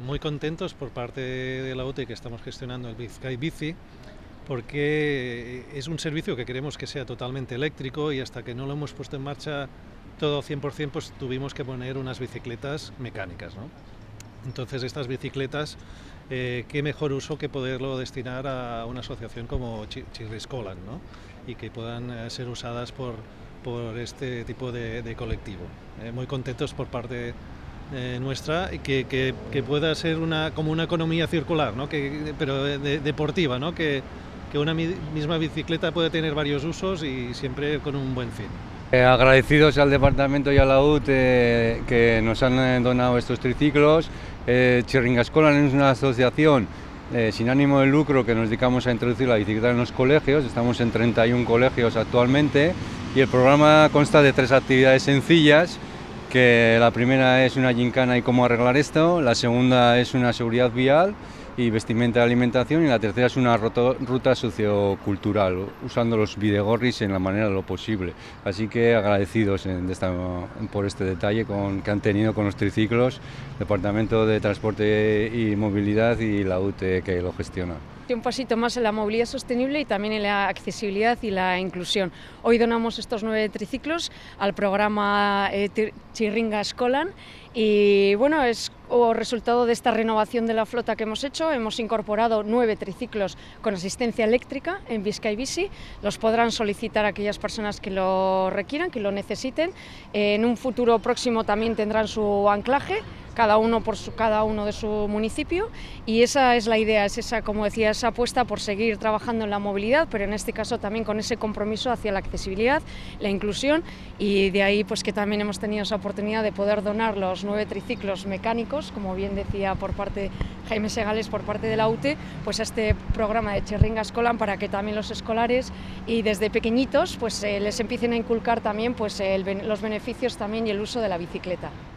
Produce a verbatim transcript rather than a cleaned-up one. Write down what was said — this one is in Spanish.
muy contentos por parte de la U T E que estamos gestionando el Bizkai Bici, porque es un servicio que queremos que sea totalmente eléctrico y hasta que no lo hemos puesto en marcha todo cien por cien, pues tuvimos que poner unas bicicletas mecánicas, ¿no? Entonces estas bicicletas, eh, qué mejor uso que poderlo destinar a una asociación como Chirri-Eskolan, ¿no? Y que puedan eh, ser usadas por, por este tipo de, de colectivo. Eh, muy contentos por parte eh, nuestra y que, que, que pueda ser una, como una economía circular, ¿no? Que, pero de, de, deportiva, ¿no? Que, que una misma bicicleta puede tener varios usos y siempre con un buen fin. Eh, agradecidos al departamento y a la U T E que nos han donado estos triciclos. Eh, Chirri-Eskolan es una asociación eh, sin ánimo de lucro que nos dedicamos a introducir la bicicleta en los colegios. Estamos en treinta y un colegios actualmente y el programa consta de tres actividades sencillas, que la primera es una gincana y cómo arreglar esto, la segunda es una seguridad vial y vestimenta de alimentación, y la tercera es una ruta sociocultural, usando los bidegorris en la manera de lo posible. Así que agradecidos en esta, por este detalle con, que han tenido con los triciclos, Departamento de Transporte y Movilidad y la U T E que lo gestiona. Un pasito más en la movilidad sostenible y también en la accesibilidad y la inclusión. Hoy donamos estos nueve triciclos al programa eh, Chirri-Eskolan y bueno, es o resultado de esta renovación de la flota que hemos hecho. Hemos incorporado nueve triciclos con asistencia eléctrica en Bizkai Bici. Los podrán solicitar aquellas personas que lo requieran, que lo necesiten. Eh, en un futuro próximo también tendrán su anclaje, cada uno por su, cada uno de su municipio, y esa es la idea, es esa, como decía, esa apuesta por seguir trabajando en la movilidad, pero en este caso también con ese compromiso hacia la accesibilidad, la inclusión, y de ahí pues que también hemos tenido esa oportunidad de poder donar los nueve triciclos mecánicos, como bien decía por parte Jaime Segales, por parte de la U T E, pues a este programa de Chirri-Eskolan, para que también los escolares y desde pequeñitos pues eh, les empiecen a inculcar también pues el, los beneficios también y el uso de la bicicleta.